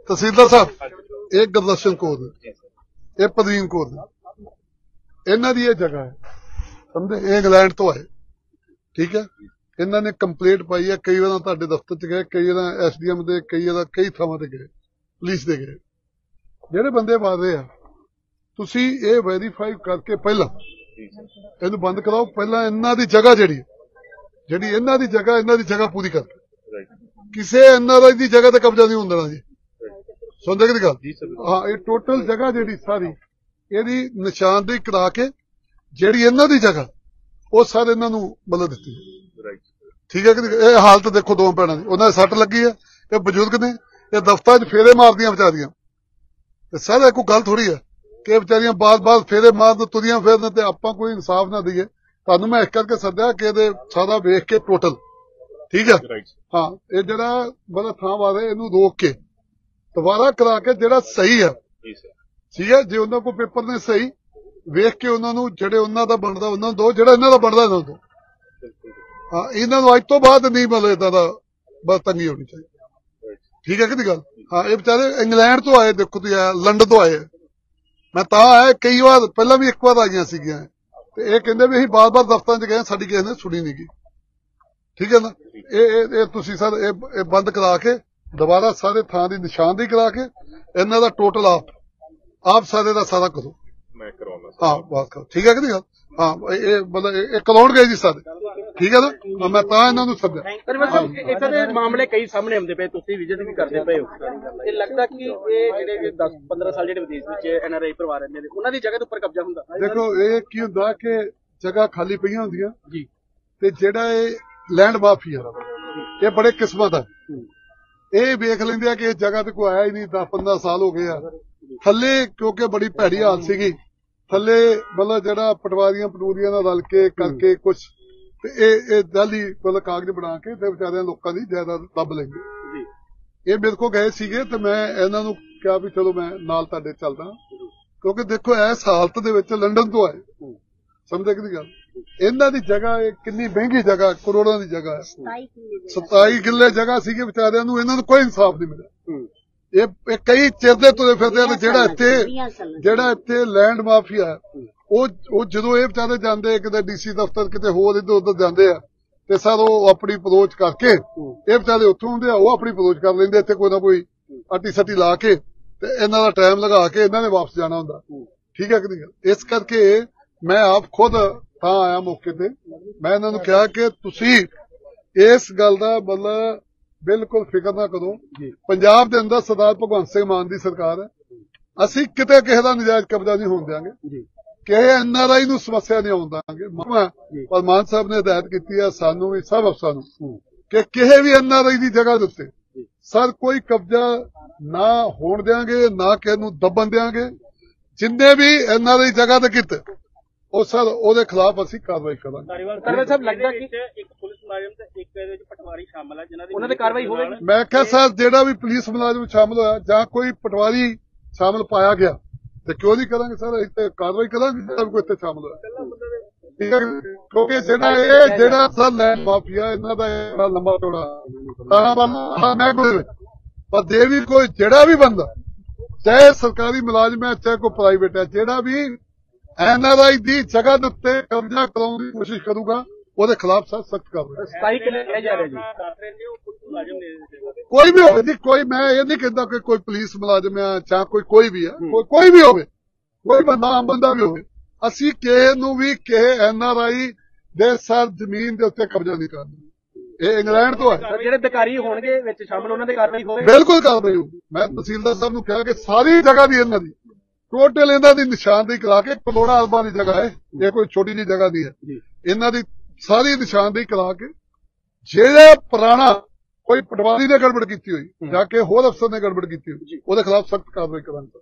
तहसीलदार साहब एक गुरदर्शन कौर ने एक प्रवीण कौर ने इन्हां दी जगह है समझे ये इंग्लैंड तो आए ठीक है इन्हां ने कंप्लेंट पाई है कई बार तुहाडे दफ्तर च गए कई बार SDM दे कई थावां ते गए पुलिस दे गए जिहड़े बंदे मार रहे आ तुसीं ये वेरीफाई करके पहला इहनूं बंद कराओ पहला इन्हां दी जगह जिहड़ी इन्हां दी जगह पूरी कर किसी NRI दी जगह ते कब्जा नहीं होंदा जी सुनते कि गल हाँ ये टोटल जगह जिहड़ी सारी इहदी निशानदेही करा के जिहड़ी इन्हां दी जगह वो सारे इन्हां नूं मतलब दित्ती ठीक है कि ये हालत देखो दो भैणां दी उन्हां दे सੱਟ लगी है ये बजुर्ग ने ये दफ्तर च फेरे मारदियां बेचारियां ते सारा कोई गल थोड़ी है कि बेचारियां बार फेरे मारन तुरियां फिरन ते आपां कोई इंसाफ ना दईए तुहानूं मैं इस करके सद्दिया कि इहदे सारा वेख के टोटल ठीक है हाँ ये जिहड़ा मतलब थां वाले इहनूं रोक के दोबारा करा के जिहड़ा सही है ठीक है जे उन्हां कोल पेपर ने सही वेख के उन्हां नूं जिहड़े उन्हां दा बनदा उन्हां नूं दो जिहड़ा इन्हां दा बनदा इन्हां नूं हाँ इन्हां नूं अज तो बाद नहीं मतलब इदां दा बदतंगी होनी चाहिए ठीक है कि गल हाँ ये बेचारे इंग्लैंड तो आए देखो तुसीं लंडन तो आए मैं तां आया कई बार पहला भी एक बार आईयां सीगियां ते इह कहंदे भी असीं बार दफ्तरां च गए साडी किसी ने सुनी नहीं गी ठीक है ना ये तुसीं सर ये बंद करा के दोबारा सारे थां दी निशानदेही करा के इन्हां दा टोटल आप सारे दा सारा करो मैं करवाउणा हाँ बस करो ठीक है कि नहीं हाँ ये मतलब कराउणगे जी सारे ठीक है ना मैं तां इन्हां नूं सद्दिया इदां दे मामले कई सामने आउंदे पे तुसीं विजिट भी करदे पए हो ये लगदा कि ये जिहड़े 10-15 साल जिहड़े विदेश विच NRI परिवार रहिंदे ने उन्हां दी जगह दे उपर कब्जा हुंदा देखो ये की हुंदा कि जगह खाली पईयां हुंदियां जी ते जिहड़ा लैंड माफिया ये बड़े किस्मत है ये वेख लेंदे कि इस जगह ते कोई आया ही नहीं 10-15 साल हो गए थल्ले क्योंकि बड़ी भैड़ी हालत सीगी थल्ले मतलब जिहड़ा पटवारियां पटूरियां नाल रल के करके कुछ ते दिल्ली मतलब कागज बना के ते बेचारे लोकां दी जायदाद दब लेंगे ये मेरे को गए सीगे ते मैं इन्हां नूं कहा भी चलो मैं नाल तुहाडे चलदा क्योंकि देखो इस हालत दे विच लंडन तो आए समझे कि गल इन्हां दी जगह कितनी महंगी जगह करोड़ों की जगह है 27 किले जगह सीगी बेचारियां नूं इन्हां नूं कोई इंसाफ नहीं मिलिया ये कई चिर दे तुरे फिरदे ने जिहड़ा इत्थे लैंड माफिया है ਉਹ ਜਦੋਂ ਇਹ ਵਿਚਾਰੇ ਜਾਂਦੇ ਕਿਤੇ DC ਦਫ਼ਤਰ ਕਿਤੇ ਹੋਰ ਇੱਧਰ ਉੱਧਰ ਜਾਂਦੇ ਆ ਤੇ ਸਰ ਉਹ ਆਪਣੀ ਅਪਰੋਚ ਕਰਕੇ ਇਹ ਵਿਚਾਰੇ ਉੱਥੋਂ ਹੁੰਦੇ ਆ ਉਹ ਆਪਣੀ ਅਪਰੋਚ ਕਰ ਲੈਂਦੇ ਇੱਥੇ ਕੋਈ ਨਾ ਕੋਈ ਅੱਟੀ ਸੱਟੀ ਲਾ ਕੇ ਤੇ ਇਹਨਾਂ ਦਾ ਟਾਈਮ ਲਗਾ ਕੇ ਇਹਨਾਂ ਨੇ ਵਾਪਸ ਜਾਣਾ ਹੁੰਦਾ ਠੀਕ ਹੈ ਕਿ ਨਹੀਂ ਇਸ ਕਰਕੇ ਮੈਂ ਆਪ ਖੁਦ ਤਾਂ ਆਇਆ ਮੌਕੇ ਤੇ ਮੈਂ ਇਹਨਾਂ ਨੂੰ ਕਿਹਾ ਕਿ ਤੁਸੀਂ ਇਸ ਗੱਲ ਦਾ ਮਤਲਬ ਬਿਲਕੁਲ ਫਿਕਰ ਨਾ ਕਰੋ ਪੰਜਾਬ ਦੇ ਅੰਦਰ ਸਰਦਾਰ ਭਗਵੰਤ ਸਿੰਘ ਮਾਨ ਦੀ ਸਰਕਾਰ ਹੈ ਅਸੀਂ ਕਿਤੇ ਕਿਸੇ ਦਾ ਨਜਾਇਜ਼ ਕਬਜ਼ਾ ਨਹੀਂ ਹੋਣ ਦਿਆਂਗੇ कि NRI नूं समस्या नहीं आउण देंगे पर मान साहब ने हिदायत की है सानू भी सब अफसरां नूं कि किसी भी NRI की जगह के उत्ते सर कोई कब्जा ना होण देंगे ना किसी नूं दबन देंगे जिन्ने भी NRI जगह ते कीते ਉਹ सर ਉਹਦੇ ਖਿਲਾਫ ਅਸੀਂ ਕਾਰਵਾਈ ਕਰਾਂਗੇ ਸਰਦਾਰ ਸਾਹਿਬ ਲੱਗਦਾ ਕਿ ਇੱਕ ਪੁਲਿਸ ਮੁਲਾਜ਼ਮ ਤੇ ਇੱਕ ਇਹਦੇ ਵਿੱਚ ਪਟਵਾਰੀ ਸ਼ਾਮਲ ਹੈ ਜਿਨ੍ਹਾਂ ਦੀ ਉਹਨਾਂ ਤੇ ਕਾਰਵਾਈ ਹੋਵੇਗੀ ਮੈਂ ਕਿਹਾ ਸਰ ਜਿਹੜਾ ਵੀ ਪੁਲਿਸ ਮੁਲਾਜ਼ਮ ਸ਼ਾਮਲ ਹੋਇਆ ਜਾਂ ਕੋਈ ਪਟਵਾਰੀ ਸ਼ਾਮਲ ਪਾਇਆ ਗਿਆ ਤੇ ਕਿਉਂ ਨਹੀਂ ਕਰਾਂਗੇ ਸਰ ਇੱਥੇ ਕਾਰਵਾਈ ਕਰਾਂਗੇ ਜਿਹੜਾ ਕੋਈ ਇੱਥੇ ਸ਼ਾਮਲ ਹੋਇਆ ਠੀਕ ਹੈ ਕਿਉਂਕਿ ਜਿਹੜਾ ਸਰ ਲੈਂਡ ਮਾਫੀਆ ਇਹਨਾਂ ਦਾ ਲੰਬਾ ਚੌੜਾ ਤਾਂ ਮੈਂ ਕੋਈ ਪਰ ਦੇ ਵੀ ਕੋਈ ਜਿਹੜਾ ਵੀ ਬੰਦਾ ਚਾਹੇ ਸਰਕਾਰੀ ਮੁਲਾਜ਼ਮ ਹੈ ਚਾਹੇ ਕੋਈ ਪ੍ਰਾਈਵੇਟ ਹੈ ਜਿਹੜਾ ਵੀ NRI ਦੀ ਜਗ੍ਹਾ ਦੇ ਉੱਤੇ ਕਬਜ਼ਾ ਕਰਾਉਣ ਦੀ ਕੋਸ਼ਿਸ਼ ਕਰੂਗਾ ਉਹਦੇ ਖਿਲਾਫ ਸਖਤ ਕਾਰਵਾਈ 27 ਕਿਲੇ ਕਿਹਾ ਜਾ ਰਿਹਾ ਜੀ ਕੋਈ ਵੀ ਹੋਵੇ ਜੀ ਕੋਈ ਮੈਂ ਇਹ ਨਹੀਂ ਕਹਿੰਦਾ ਕਿ ਕੋਈ ਪੁਲਿਸ ਮੁਲਾਜ਼ਮ ਹੈ ਜਾਂ ਕੋਈ ਵੀ ਹੈ ਕੋਈ ਵੀ ਹੋਵੇ ਕੋਈ ਬੰਦਾ ਆਮ ਬੰਦਾ ਵੀ ਹੋਵੇ ਅਸੀਂ ਕਿਸੇ ਨੂੰ ਵੀ ਕਿਸੇ NRI ਦੇ ਸਰ ਜ਼ਮੀਨ ਦੇ ਉੱਤੇ ਕਬਜ਼ਾ ਨਹੀਂ ਕਰਨਾ ਇਹ ਇੰਗਲੈਂਡ ਤੋਂ ਹੈ ਜਿਹੜੇ ਅਧਿਕਾਰੀ ਹੋਣਗੇ ਵਿੱਚ ਸ਼ਾਮਲ ਉਹਨਾਂ ਦੇ ਕਾਰਵਾਈ ਹੋਵੇ ਬਿਲਕੁਲ ਕਾਰਵਾਈ ਹੋਊਗੀ ਮੈਂ ਤਹਿਸੀਲਦਾਰ ਸਾਹਿਬ ਨੂੰ ਕਿਹਾ ਕਿ ਸਾਰੀ ਜਗ੍ਹਾ ਦੀ ਇਹਨਾਂ ਦੀ टोटल इन्हां दी निशानदेही करा के करोड़ा अरबां दी जगह है ये कोई छोटी जी जगह दी है इन्हां दी सारी निशानदेही करा के जेड़ा पुराना कोई पटवारी ने गड़बड़ की हुई जाके होर अफसर ने गड़बड़ की हुई ਉਹਦੇ खिलाफ सख्त कार्रवाई करांगे